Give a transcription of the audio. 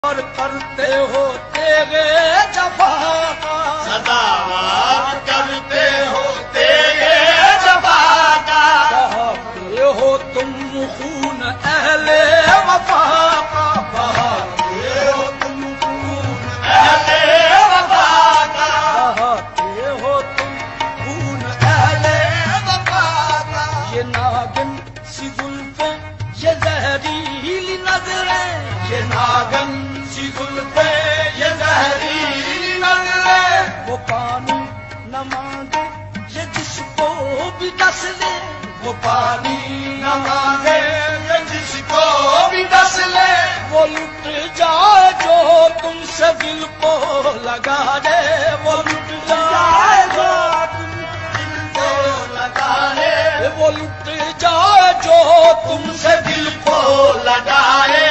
और करते हो तेरे जफा का, सदावार करते हो तेरे जफा का। बहाते हो तुम खून अहले वफा का, बहाते हो तुम खून अहले वफा का। बहाते हो तुम खून अहले वफा का। ये नागिन सी जुल्फे ये जहरीली नजरें, ये नागन सी जुल्फे ये जहरीली नजरें। वो पानी न मांगे ये जिसको भी डस ले, वो पानी न मांगे ये जिसको भी डस ले। वो लुट जाए जो तुमसे दिल को लगा दे, वो लुट जाए जो दिल को लगा ले। वो लुट जाए जो तुमसे दिल को लगाए।